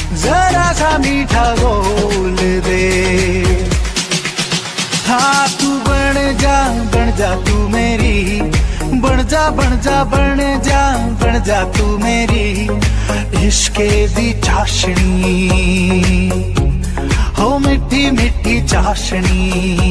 जरा सा मीठा बोल दे। हाँ तू बन जा तू मेरी, बन जा तू मेरी इश्के दी चाशनी, हो मिठी मिठी चाशनी।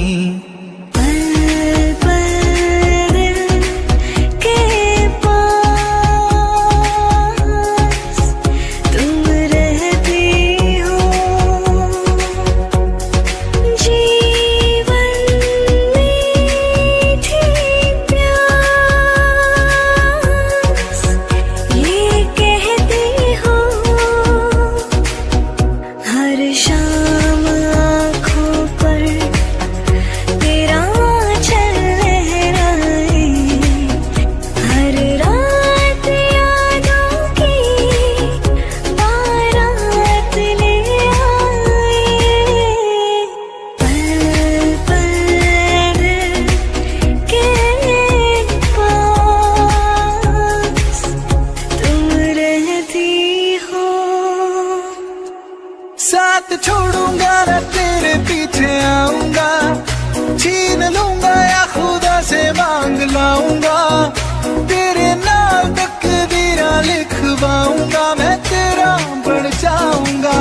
साथ छोड़ूंगा न तेरे पीछे आऊंगा, छीन लूंगा या खुदा से मांग लाऊंगा, तेरे नाम तकदीरा लिखवाऊंगा, मैं तेरा बन जाऊंगा,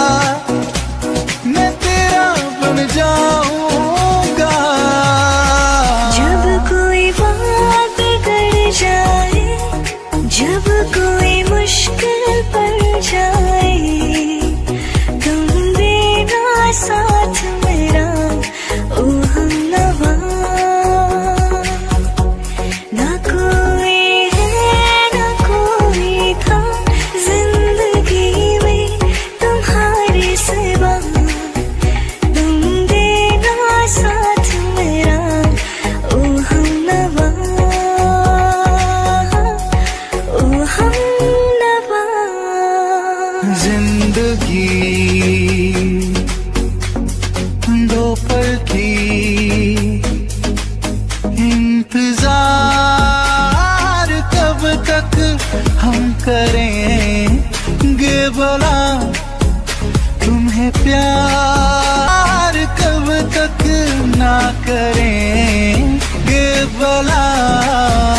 मैं तेरा बन जाऊंगा। जब कोई बात बिगड़ जाए, जब कोई मुश्किल पड़ जाए, साथ मेरा ओ हमनवा। ना कोई है ना कोई था जिंदगी में तुम्हारे सिवा, तुम देना साथ मेरा ओ हमनवा, ओ हमनवा। जिंदगी दो पल की इंतजार कब तक हम करेंगे भला, तुम्हें प्यार कब तक ना करेंगे भला।